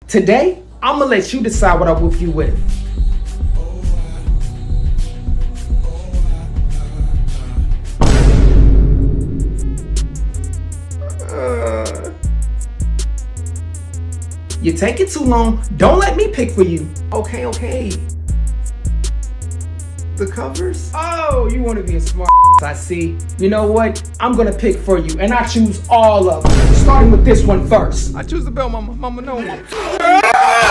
Today, I'm gonna let you decide what I whoop you with. You take it too long. Don't let me pick for you. Okay. The covers? Oh, you want to be a smart I see. You know what? I'm gonna pick for you, and I choose all of them. Starting with this one first. I choose the belt, mama. Mama, no.